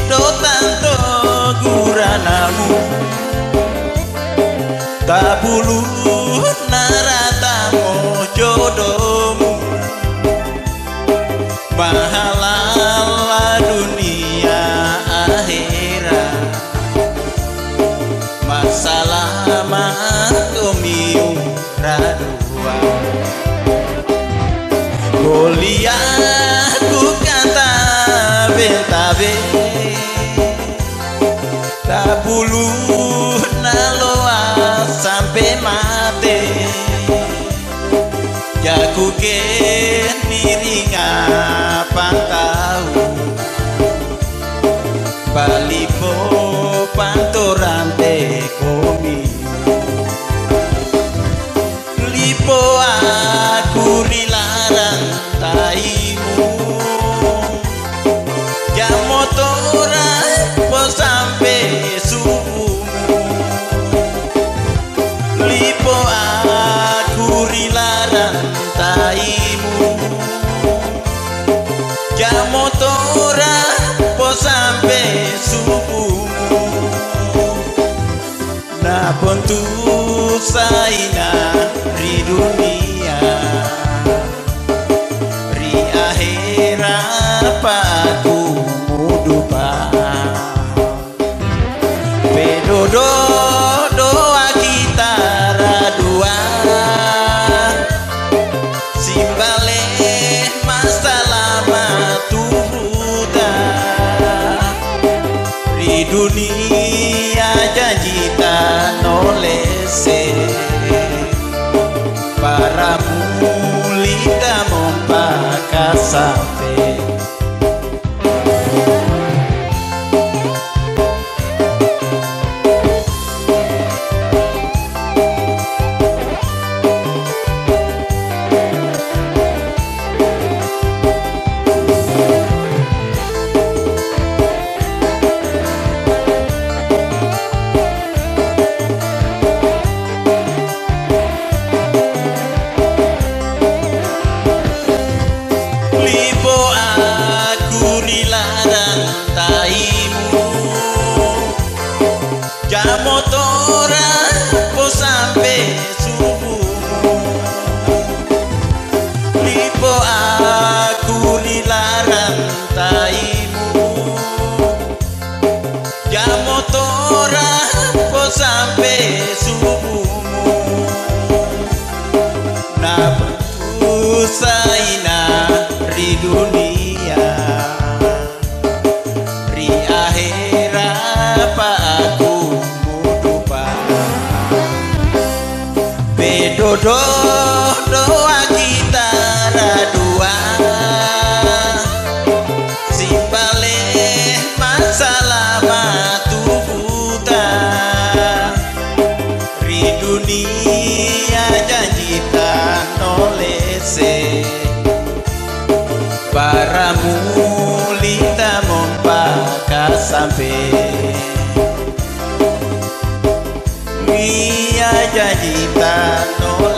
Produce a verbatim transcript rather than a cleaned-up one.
do tanto guranamu tabulu naratamo jodohmu mahalala dunia akhirat masalah makomiu radua Goliatku kata bentabe tabulu naloa sampai mati jaku ke miringa pantau balipo pantorante komi lipo aku rilarang taimu jam motora po sampai subuhmu lipo aku rilarang taimu jam motora po sampai subuhmu na pontu saina ri dunia ri akhirat pa aku mudupa pedodo doa kita radua simbale masalah matuhuta ri dunia janji tak nolese para mulita mompaka sampai motora po sampai subuhmu lipo aku dilarang taimu jam motora po sampai subuhmu na saina ri dunia ri akhirat pa aku Dodo doa kita radua simbale masalah matuhuta ri dunia janji tak nolese para mulita mompaka sampai Iya janji tak